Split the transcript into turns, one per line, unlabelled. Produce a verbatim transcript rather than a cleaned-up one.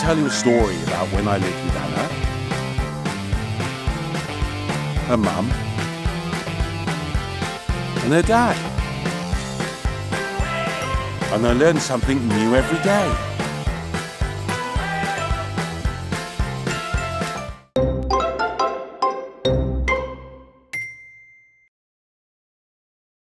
tell you a story about when I lived with Anna, her mum, and her dad. And I learned something new every day.